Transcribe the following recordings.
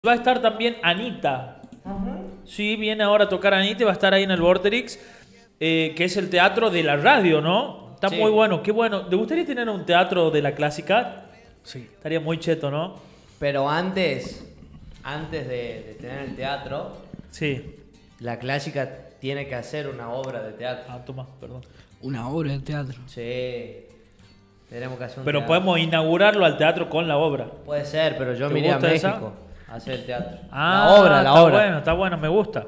Va a estar también Anita. Sí, viene ahora a tocar Anita y va a estar ahí en el Vorterix, que es el teatro de la radio, ¿no? Está muy bueno, qué bueno. ¿Te gustaría tener un teatro de la clásica? Sí. Estaría muy cheto, ¿no? Pero antes de tener el teatro, sí, la clásica tiene que hacer una obra de teatro. Ah, toma, perdón. Una obra de teatro. Sí. Tenemos que hacer un Pero teatro. podemos inaugurarlo al teatro con la obra. Puede ser, pero yo ¿Te me iría a gusta esa? México a hacer el teatro. Ah, la obra. Está bueno, me gusta.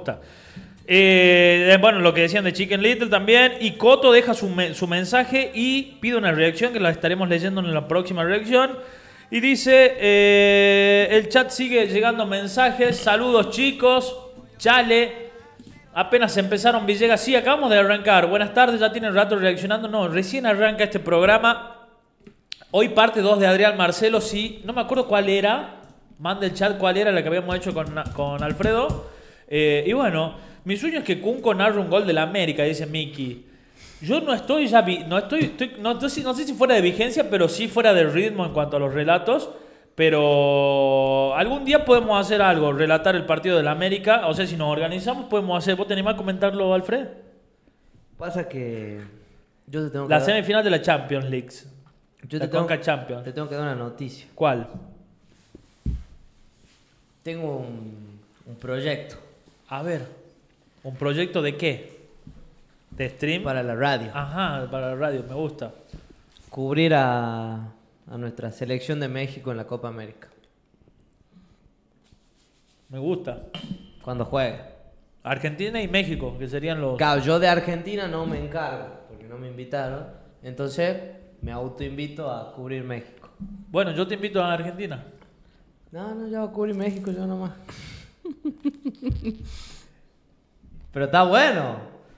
Bueno, lo que decían de Chicken Little también. Y Coto deja su mensaje y pide una reacción que la estaremos leyendo en la próxima reacción. Y dice, el chat sigue llegando mensajes. Saludos chicos. Chale. Apenas empezaron Villegas. Sí, acabamos de arrancar. Buenas tardes, ya tienen rato reaccionando. No, recién arranca este programa. Hoy parte 2 de Adrián Marcelo. Sí, no me acuerdo cuál era. Manda el chat cuál era la que habíamos hecho con Alfredo. Y bueno, mi sueño es que Kunko narre un gol de la América, dice Miki. Yo no estoy ya... no sé si fuera de vigencia, pero sí fuera de ritmo en cuanto a los relatos. Pero algún día podemos hacer algo, relatar el partido de la América. O sea, si nos organizamos podemos hacer... ¿Vos te animás a comentarlo, Alfred? Pasa que yo te tengo que La dar... semifinal de la Champions League. Yo La te tengo, Conca Champions. te tengo que dar una noticia. ¿Cuál? Tengo un proyecto A ver, ¿un proyecto de qué? ¿De stream? para la radio. Ajá, para la radio, me gusta. Cubrir a nuestra selección de México en la Copa América. Me gusta. Cuando juegue. Argentina y México, que serían los... Claro, yo de Argentina no me encargo, porque no me invitaron. Entonces me autoinvito a cubrir México. Bueno, yo te invito a Argentina. No, ya voy a cubrir México yo nomás. Pero está bueno.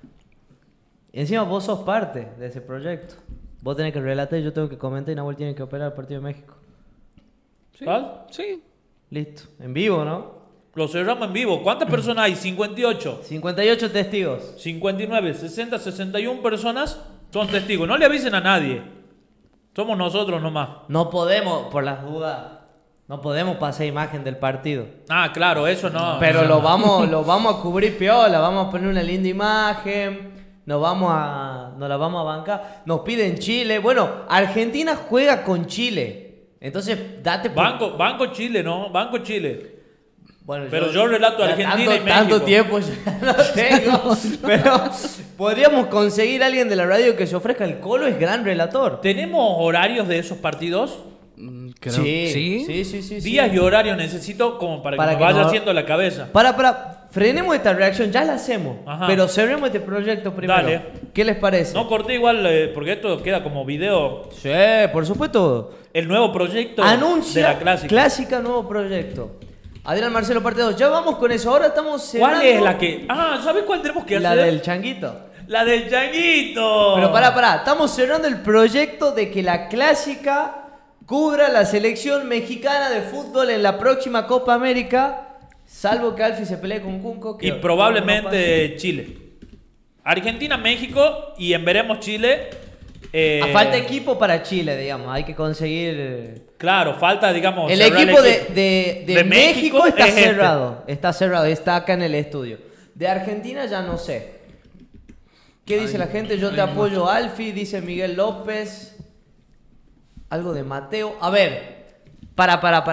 Y encima vos sos parte de ese proyecto. Vos tenés que relatar, yo tengo que comentar y Nahuel tiene que operar el partido de México. ¿Cuál? Sí. Listo. En vivo, ¿no? Lo cerramos en vivo. ¿Cuántas personas hay? 58, 58 testigos. 59, 60, 61 personas son testigos. No le avisen a nadie. Somos nosotros nomás. No podemos, por las dudas, no podemos pasar imagen del partido. Ah, claro, eso no. Pero no. lo vamos a cubrir piola, vamos a poner una linda imagen, nos la vamos a bancar. Nos piden Chile. Bueno, Argentina juega con Chile. Entonces, date por... Banco Chile, ¿no? Banco Chile. Bueno, Pero yo relato ya Argentina y México. Tanto tiempo ya no tengo. Pero podríamos conseguir a alguien de la radio que se ofrezca. El Colo es gran relator. ¿Tenemos horarios de esos partidos? Creo. Sí. Días y horarios necesito como para que me vaya haciendo la cabeza. Frenemos esta reacción, ya la hacemos. Ajá. Pero cerremos este proyecto primero. Dale. ¿Qué les parece? No corté igual, porque esto queda como video. Sí, por supuesto. El nuevo proyecto Anuncia de la clásica. Clásica, nuevo proyecto. Adrián Marcelo, parte 2. Ya vamos con eso. Ahora estamos cerrando. ¿Cuál es la que...? Ah, ¿sabes cuál tenemos que La hacer? del changuito. La del changuito. Pero pará. Estamos cerrando el proyecto de que la clásica cubra la selección mexicana de fútbol en la próxima Copa América. Salvo que Alfie se pelee con Kunko. Y probablemente Chile. Argentina, México y en veremos Chile. Falta equipo para Chile, digamos. Hay que conseguir... Claro, falta, digamos... El cerrar equipo de México está es este. cerrado. Está cerrado, está acá en el estudio. De Argentina ya no sé. ¿Qué dice la gente? Yo te apoyo, Alfie, dice Miguel López. Algo de Mateo. A ver, para.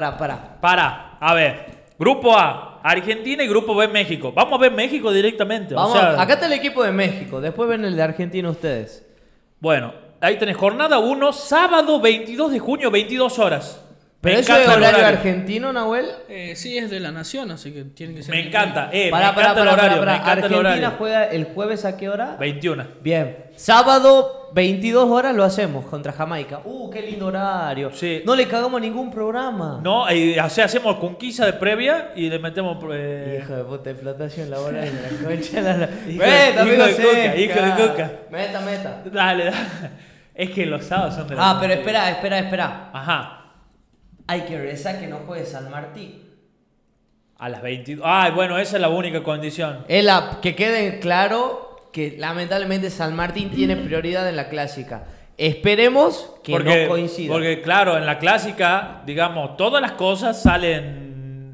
A ver, Grupo A, Argentina y Grupo B, México. Vamos a ver México directamente. Vamos, o sea, acá está el equipo de México. Después ven el de Argentina ustedes. Bueno, ahí tenés jornada 1, sábado 22 de junio, 22 horas. ¿Pero Me eso es encanta el horario argentino, Nahuel? Sí, es de la nación, así que tiene que ser. Me encanta, me Pará, encanta el horario. Me encanta el Argentina horario. juega el jueves ¿a qué hora? 21. Bien. Sábado, 22 horas lo hacemos contra Jamaica. Qué lindo horario. Sí. No le cagamos a ningún programa. No, o sea, hacemos conquista de previa y le metemos... Hijo de puta, explotación laboral en la concha. Hijo de Coca. Meta. Dale. Es que los sábados son de la... Pero espera. Ajá. Hay que rezar que no juegue San Martín. A las 22. Ay, bueno, esa es la única condición. Que quede claro que lamentablemente San Martín tiene prioridad en la clásica. Esperemos que no coincida. Porque, claro, en la clásica, digamos, todas las cosas salen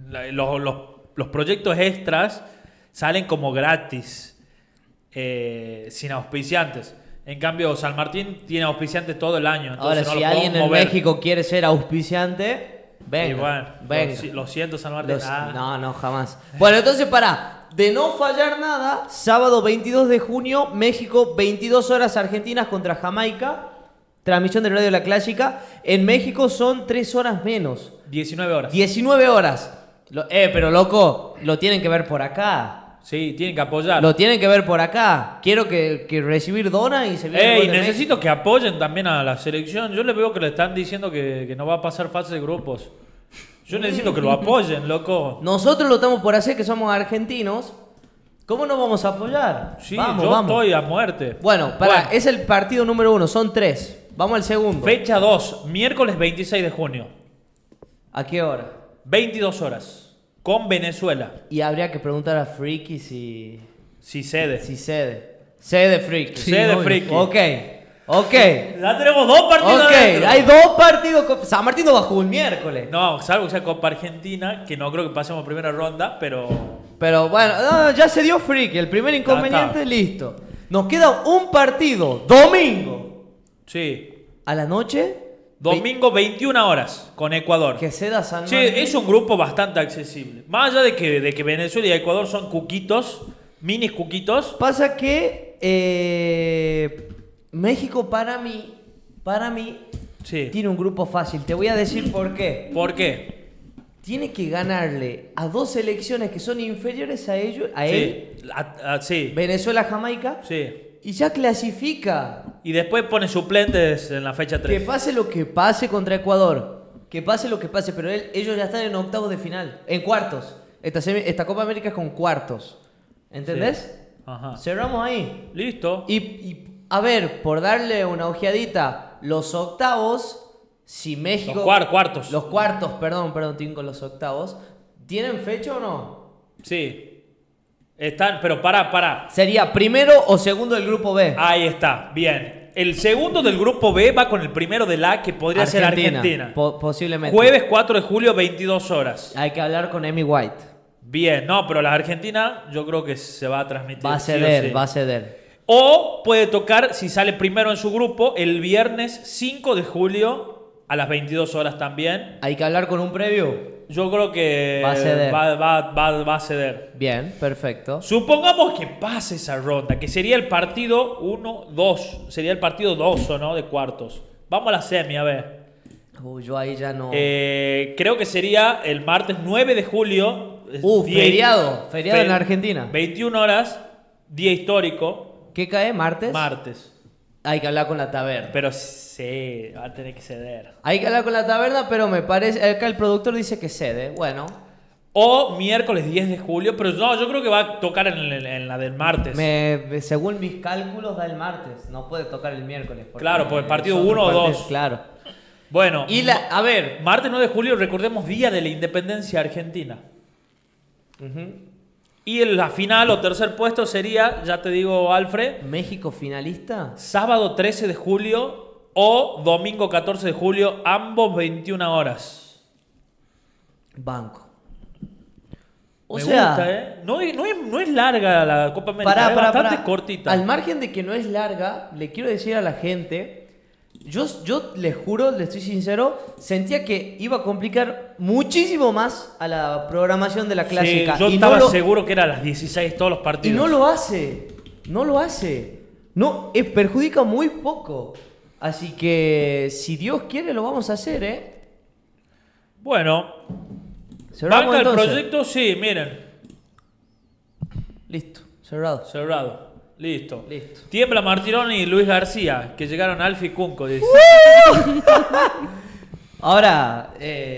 los proyectos extras salen como gratis, sin auspiciantes. En cambio, San Martín tiene auspiciantes todo el año. Ahora, Entonces no si lo alguien podemos en mover. México quiere ser auspiciante, venga. Y bueno, venga. lo siento, San Martín. No, jamás. Bueno, entonces de no fallar nada, sábado 22 de junio, México, 22 horas argentinas contra Jamaica. Transmisión de Radio La Clásica. En México son 3 horas menos. 19 horas. 19 horas. Pero loco, lo tienen que ver por acá. Sí, tienen que apoyar. Lo tienen que ver por acá. Quiero que recibir dona y se viene el gol de necesito México. que apoyen también a la selección. Yo le veo que le están diciendo que no va a pasar fase de grupos. Yo necesito que lo apoyen, loco. Nosotros lo estamos por hacer, que somos argentinos. ¿Cómo no vamos a apoyar? Sí, vamos, yo vamos. estoy a muerte. Bueno, es el partido número 1, son 3. Vamos al segundo. Fecha 2, miércoles 26 de junio. ¿A qué hora? 22 horas. Con Venezuela. Y habría que preguntar a Friki si cede. cede. Cede Friki. Sí, Cede obvio. Friki. Ok. Ya tenemos 2 partidos. Ok, adentro. hay 2 partidos. San Martín no va a jugar un miércoles. No, salvo que sea Copa Argentina, que no creo que pasemos primera ronda, pero... Pero bueno, no, ya se dio Friki. El primer inconveniente, está. listo. Nos queda un partido. Domingo. Sí. A la noche. Domingo 21 horas con Ecuador. Que ceda San Sí, Martín. es un grupo bastante accesible. Más allá de que Venezuela y Ecuador son cuquitos, mini cuquitos. Pasa que México para mí Sí. tiene un grupo fácil. Te voy a decir por qué. ¿Por qué? Tiene que ganarle a 2 selecciones que son inferiores a ellos, a él, Sí. Sí. Venezuela, Jamaica, Sí. y ya clasifica. Y después pone suplentes en la fecha Que 3. pase lo que pase contra Ecuador. Que pase lo que pase, pero ellos ya están en octavos de final, en cuartos. Esta Copa América es con cuartos. ¿Entendés? Sí. Ajá. Cerramos ahí. Listo. Y a ver, por darle una ojeadita, los octavos, si México... Cuartos. Los cuartos, perdón, estoy con los octavos. ¿Tienen fecha o no? Sí. Están, pero pará. Sería primero o segundo del grupo B. Ahí está, bien. El segundo del grupo B va con el primero del A, que podría ser Argentina. Posiblemente. Jueves 4 de julio, 22 horas. Hay que hablar con Amy White. Bien, no, pero la Argentina yo creo que se va a transmitir. Va a sí o ceder, sí. va a ceder. O puede tocar, si sale primero en su grupo, el viernes 5 de julio a las 22 horas también. Hay que hablar con un previo. Yo creo que Va a ceder. va a ceder. Bien, perfecto. Supongamos que pase esa ronda, que sería el partido 1-2. Sería el partido 2, ¿o no? De cuartos. Vamos a la semi, a ver. Yo ahí ya no... Creo que sería el martes 9 de julio. feriado en Argentina. 21 horas, día histórico. ¿Qué cae? ¿Martes? Martes. Hay que hablar con la taberna. Pero sí, va a tener que ceder. Hay que hablar con la taberna, pero me parece... Acá el productor dice que cede. Bueno. O miércoles 10 de julio, pero no, yo creo que va a tocar en la del martes. Según mis cálculos da el martes. No puede tocar el miércoles. Claro, pues partido es otro 1 o partido, 2. Claro. Bueno, A ver. martes 9 de julio, recordemos, Día de la Independencia Argentina. Y en la final o tercer puesto sería, ya te digo, Alfred, ¿México finalista? sábado 13 de julio o domingo 14 de julio, ambos 21 horas. Banco. Me gusta, ¿eh? No es larga la Copa América, es bastante cortita. Al margen de que no es larga, le quiero decir a la gente, yo les juro, les estoy sincero, sentía que iba a complicar muchísimo más a la programación de la clásica. Sí, yo estaba seguro que era a las 16 todos los Y partidos. no lo hace. No, perjudica muy poco. Así que, si Dios quiere, lo vamos a hacer, ¿eh? Bueno, Cerramos banca el entonces. proyecto, sí, miren. Listo, cerrado. Cerrado. Listo. Listo. Tiembla Martirón y Luis García, que llegaron a Alfi y Cunco, dice. Ahora,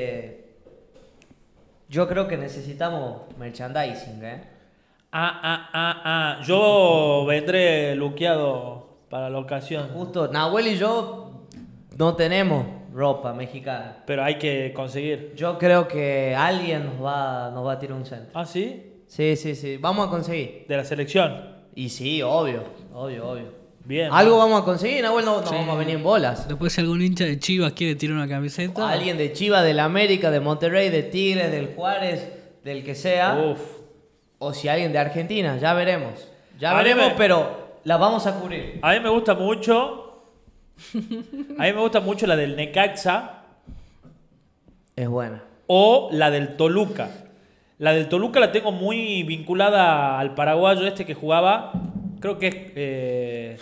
yo creo que necesitamos merchandising, ¿eh? Yo vendré luqueado para la ocasión. Justo, Nahuel y yo no tenemos ropa mexicana. Pero hay que conseguir. Yo creo que alguien nos va a tirar un centro. ¿Ah, sí? Sí. Vamos a conseguir. De la selección. Y sí, obvio. Bien. Algo vamos a conseguir, Nahuel, no Sí. vamos a venir en bolas. Después, si algún hincha de Chivas quiere tirar una camiseta. Alguien de Chivas, del América, de Monterrey, de Tigres, del Juárez, del que sea. Uf. O si alguien de Argentina, ya veremos. Ya A mí veremos, me- pero la vamos a cubrir. A mí me gusta mucho. A mí me gusta mucho la del Necaxa Es buena. o la del Toluca. La del Toluca la tengo muy vinculada al paraguayo este que jugaba. Creo que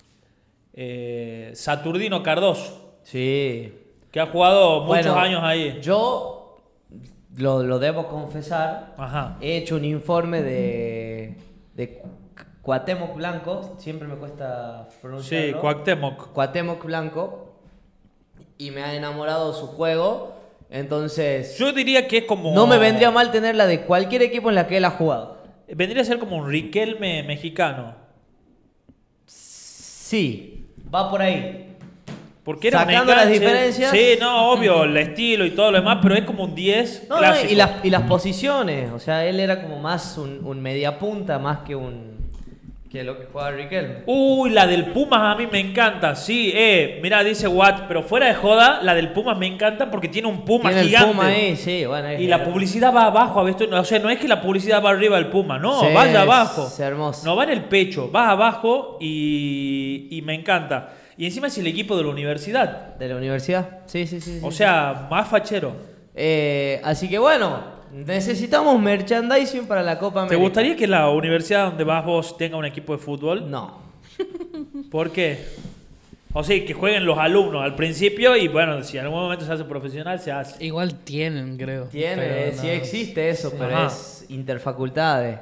es Saturnino Cardoso, Sí. que ha jugado muchos Bueno, años ahí. Yo lo debo confesar. Ajá. He hecho un informe de Cuauhtémoc Blanco. Siempre me cuesta pronunciarlo. Sí, Cuauhtémoc. Cuauhtémoc Blanco. Y me ha enamorado su juego. Entonces, Yo diría que es como... no me vendría mal tenerla de cualquier equipo en la que él ha jugado. Vendría a ser como un Riquelme mexicano. Sí, va por ahí. Porque era un Sacando las enganche. diferencias. Sí, no, obvio, el estilo y todo lo demás, pero es como un 10 No, no, clásico. y las posiciones. O sea, él era como más un mediapunta más que lo que jugaba Riquelme. Uy, la del Pumas a mí me encanta. Sí, mirá, dice Watt, pero fuera de joda, la del Pumas me encanta porque tiene un Puma Tiene el gigante. Puma ahí, sí, bueno. Y la publicidad va abajo, ¿ves? O sea, no es que la publicidad va arriba del Puma, no, Sí, vaya abajo. es hermoso. No va en el pecho, va abajo y me encanta. Y encima es el equipo de la universidad. De la universidad. Sí, sí, sí. O sí. sea, más fachero. Así que bueno, necesitamos merchandising para la Copa América. ¿Te gustaría que la universidad donde vas vos tenga un equipo de fútbol? No. ¿Por qué? O sea, que jueguen los alumnos al principio y bueno, si en algún momento se hace profesional, se hace. Igual tienen, creo. Tiene, Pero sí no. existe eso, Sí. pero Ajá. es interfacultades.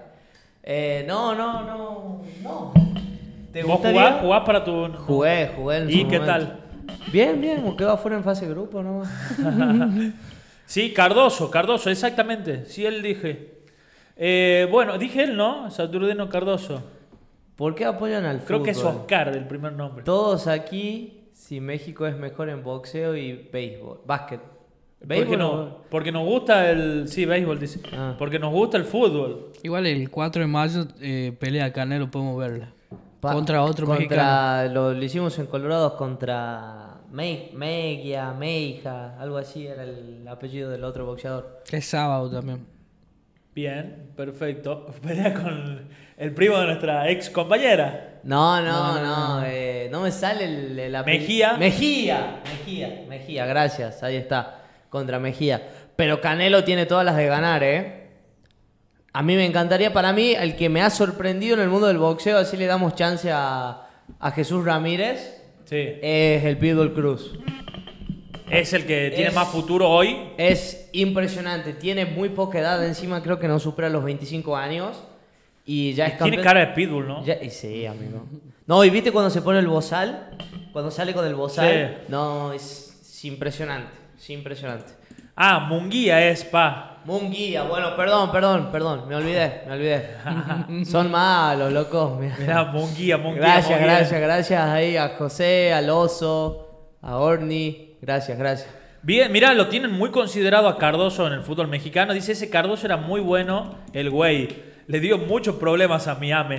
No. ¿Te ¿Vos gustaría? jugás para tu...? Jugué en ¿Y su qué momento. tal? Bien, quedó afuera en fase de grupo nomás. Sí, Cardoso, exactamente. Sí, él dije. Bueno, dije él, ¿no? Saturnino Cardoso. ¿Por qué apoyan al Creo fútbol? que es Oscar del primer nombre. Todos aquí, si México es mejor en boxeo y béisbol, básquet. Porque, ¿Béisbol no, o- porque nos gusta el... Sí, béisbol dice. Ah. Porque nos gusta el fútbol. Igual el 4 de mayo pelea Canelo, podemos verla. Contra otro mexicano. Lo hicimos en Colorado contra Meija, algo así era el apellido del otro boxeador. Que es sábado también. Bien, perfecto. Pelea con el primo de nuestra ex compañera. No me sale el apellido. Mejía, gracias, ahí está, contra Mejía. Pero Canelo tiene todas las de ganar, A mí me encantaría, para mí, el que me ha sorprendido en el mundo del boxeo, así le damos chance a Jesús Ramírez, Sí. es el Pitbull Cruz. Es el que tiene Es- más futuro hoy. Es impresionante, tiene muy poca edad, encima creo que no supera los 25 años y ya es Tiene campeón. cara de pitbull, ¿no? Y sí, amigo. No, y viste cuando se pone el bozal, cuando sale con el bozal, Sí. no, es impresionante, es impresionante. Ah, Munguía es, pa. Munguía, bueno, perdón, me olvidé. Son malos, locos. Mirá, Munguía. Gracias ahí a José, al Oso, a Orni, gracias. Bien, mirá, lo tienen muy considerado a Cardoso en el fútbol mexicano. Dice, ese Cardoso era muy bueno, el güey. Le dio muchos problemas a Miami.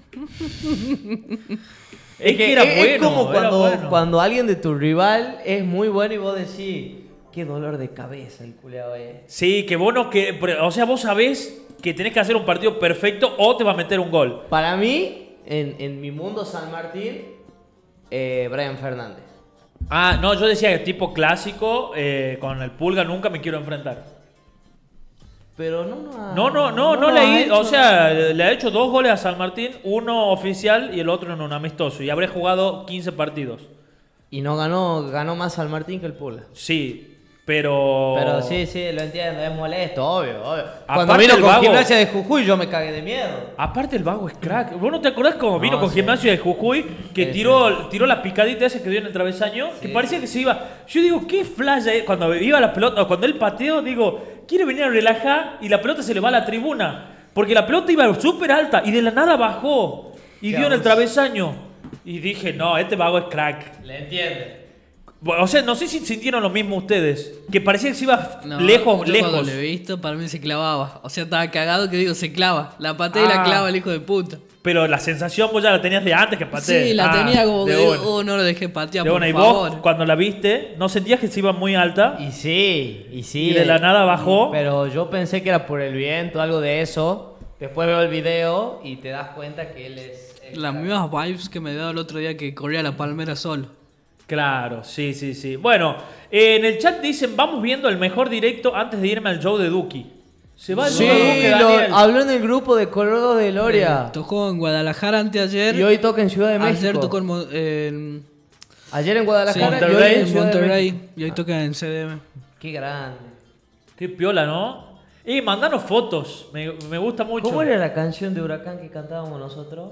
Es que era es bueno, como era bueno. cuando alguien de tu rival es muy bueno y vos decís, qué dolor de cabeza el culeado es. Sí, que vos no... o sea, vos sabés que tenés que hacer un partido perfecto o te va a meter un gol. Para mí, en mi mundo San Martín, Brian Fernández. Ah, no, yo decía que tipo clásico, con el Pulga nunca me quiero enfrentar. Pero No lo ha leí, hecho. o sea, le ha hecho 2 goles a San Martín, uno oficial y el otro en un amistoso. Y habré jugado 15 partidos. Y no ganó más San Martín que el Pula. Sí, pero... Pero sí, lo entiendo, es molesto, obvio. Cuando Aparte vino el con Vago- Gimnasia de Jujuy yo me cagué de miedo. Aparte el Vago es crack. ¿Vos no te acordás cómo vino con sí. Gimnasia de Jujuy? Que Sí, tiró la picadita esa que dio en el travesaño. Que Sí. parecía que se iba... Yo digo, qué flash cuando iba la pelota, o cuando él pateó, digo, quiere venir a relajar y la pelota se le va a la tribuna. Porque la pelota iba súper alta y de la nada bajó. Y Qué dio en el abuso. travesaño. Y dije, no, este Vago es crack. ¿Le entiende? O sea, no sé si sintieron lo mismo ustedes. Que parecía que se iba No, lejos. yo cuando lo he visto, para mí se clavaba. O sea, estaba cagado que digo, se clava. La patea y la clava el hijo de puta. Pero la sensación vos ya la tenías de antes que patee. Sí, la tenía como que de digo, una. no lo dejé patear, De por una. Y favor. vos, cuando la viste, ¿no sentías que se iba muy alta? Y sí. Y de la nada bajó. Pero yo pensé que era por el viento, algo de eso. Después veo el video y te das cuenta que él es... Las mismas vibes que me dio el otro día que corría la palmera solo. Claro, sí. Bueno, en el chat dicen, vamos viendo el mejor directo antes de irme al show de Duki. Se va el Sí, show de Duki, Daniel. habló en el grupo de Colorado de Loria. Tocó en Guadalajara anteayer. Y hoy toca en Ciudad de México. Ayer tocó en Ayer en Guadalajara sí, y hoy en en Ciudad de Monterrey. México. Y hoy toca en CDM. Qué grande. Qué piola, ¿no? Y mandanos fotos, me gusta mucho. ¿Cómo era la canción de Huracán que cantábamos nosotros?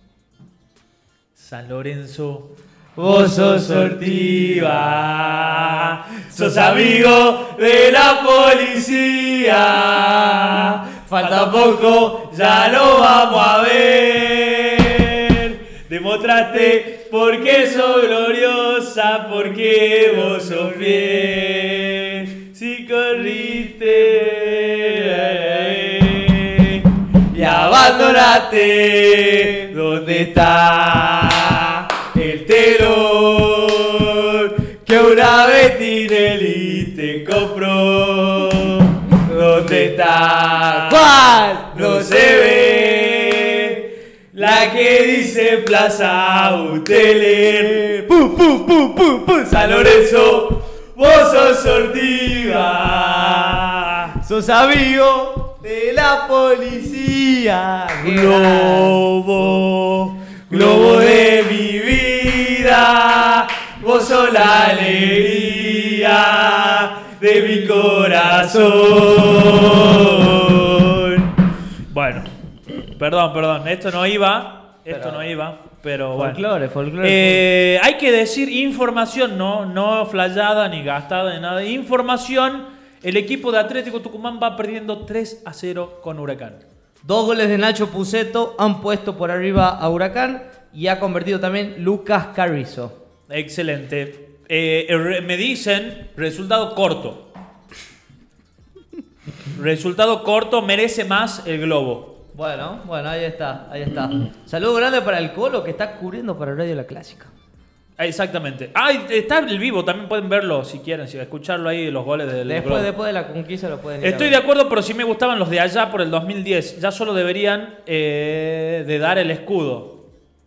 San Lorenzo, vos sos sortiva, sos amigo de la policía. Falta poco, ya lo vamos a ver. Demostraste por qué sos gloriosa, porque vos sos fiel. Si corriste y abandonaste, ¿dónde está el telón que una vez Tinelli te compró? ¿Dónde está? ¿Cuál? No se ve la que dice Plaza Hoteler. ¡Pum, pum, pum, pum, pum! San Lorenzo, vos sos sortiva, Sos amigo de la policía. globo, globo de mi vida, vos sos la alegría de mi corazón. Bueno, perdón, esto no iba, pero bueno. Folclore. Hay que decir información, no flayada ni gastada ni nada. Información, el equipo de Atlético Tucumán va perdiendo 3-0 con Huracán. 2 goles de Nacho Puceto han puesto por arriba a Huracán y ha convertido también Lucas Carrizo. Excelente. Me dicen, resultado corto. Resultado corto, merece más el globo. Bueno, ahí está. Saludo grande para el Colo que está cubriendo para Radio La Clásica. Exactamente. Está el vivo, también pueden verlo si quieren, si escucharlo ahí, los goles del globo. Después de la conquista lo pueden ir Estoy a de ver. acuerdo, pero sí me gustaban los de allá por el 2010. Ya solo deberían de dar el escudo.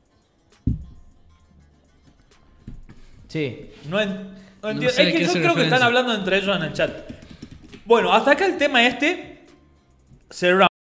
Sí. No entiendo. sé Es a que qué yo hace creo que están referencia. hablando entre ellos en el chat. Bueno, hasta acá el tema este. Cerramos.